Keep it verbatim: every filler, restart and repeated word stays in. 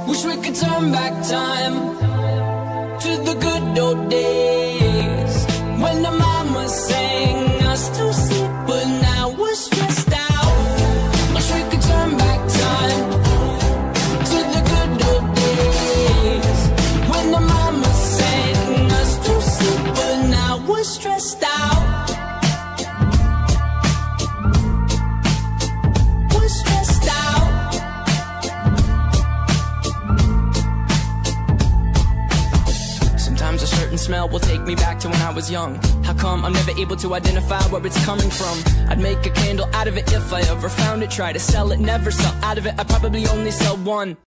Wish we could turn back time to the good old days when the mama sang us to sleep, but now we're stressed out. Wish we could turn back time to the good old days when the mama sang us to sleep, but now we're stressed out. We're stressed out. Sometimes a certain smell will take me back to when I was young. How come I'm never able to identify where it's coming from? I'd make a candle out of it if I ever found it. Try to sell it, never sell out of it. I probably only sell one.